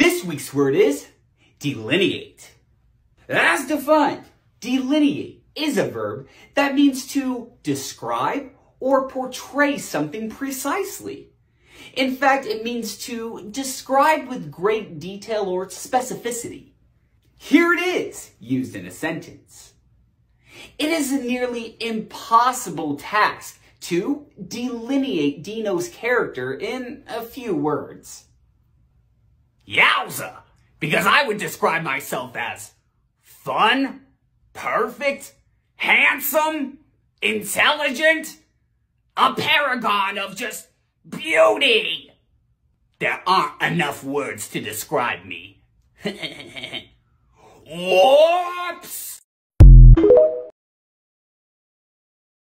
This week's word is delineate. As defined, delineate is a verb that means to describe or portray something precisely. In fact, it means to describe with great detail or specificity. Here it is, used in a sentence. It is a nearly impossible task to delineate Dino's character in a few words. Yowza! Because I would describe myself as fun, perfect, handsome, intelligent, a paragon of just beauty. There aren't enough words to describe me. Whoops!